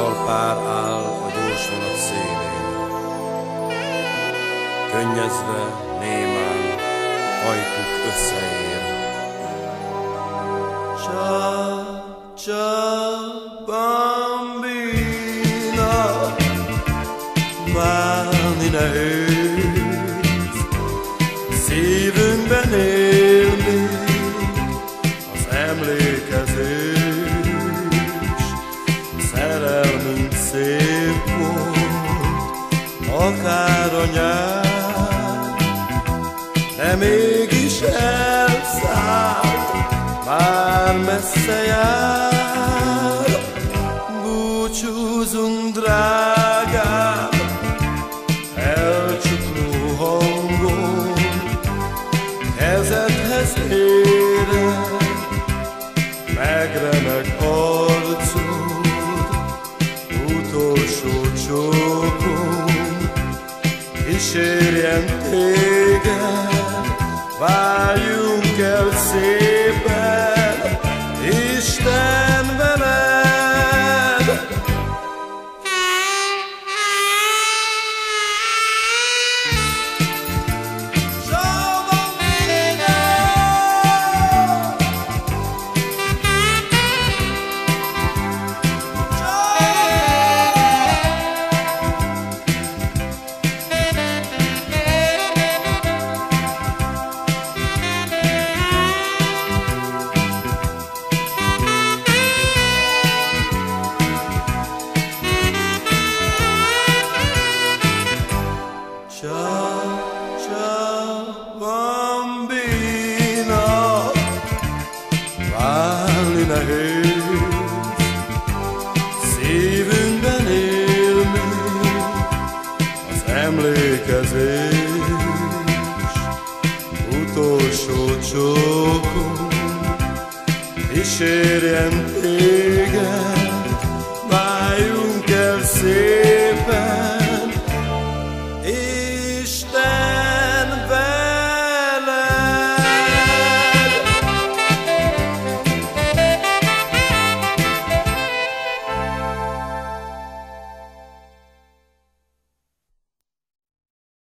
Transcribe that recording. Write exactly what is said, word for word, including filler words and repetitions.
fiatal pár áll a gyors vonat szélén. Könnyezve, némán, ajtuk összeér. Csa, csa, bambina, válni nehéz, szívünkben él még az emlékezés. Szerelmünk szép volt, akár a nyár, de mégis elszállt, már messze jár. Búcsúzunk, drágám, elcsukló hangon, kezedhez éred, megremeg arcod, utolsó csókom, kísérjen téged, váljunk el szépen, Isten veled. Csa, csa, bambina, válni nehéz, szívünkben él még az emlékezés. Utolsó csókom, kísérjen téged,